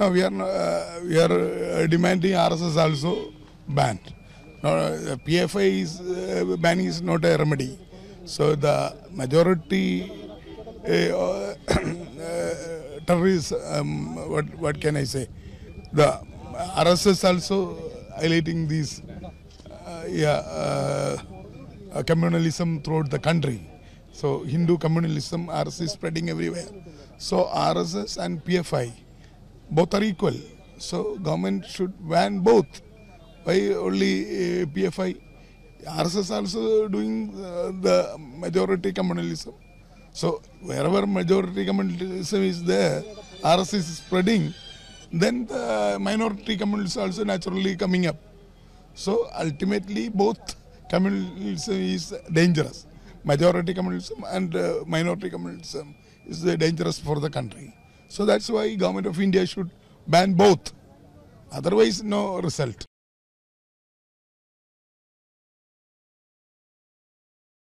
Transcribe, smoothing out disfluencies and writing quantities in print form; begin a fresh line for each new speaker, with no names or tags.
No, we are demanding RSS also banned. No, PFI is banning is not a remedy. So the majority terrorists, what can I say? The RSS also highlighting these communalism throughout the country. So Hindu communalism, RSS is spreading everywhere. So RSS and PFI, both are equal. So government should ban both. Why only PFI? RSS also doing the majority communalism. So wherever majority communalism is there, RSS is spreading, then the minority communalism also naturally coming up. So ultimately both communalism is dangerous. Majority communalism and minority communalism is dangerous for the country. So that's why government of India should ban both. Otherwise no result.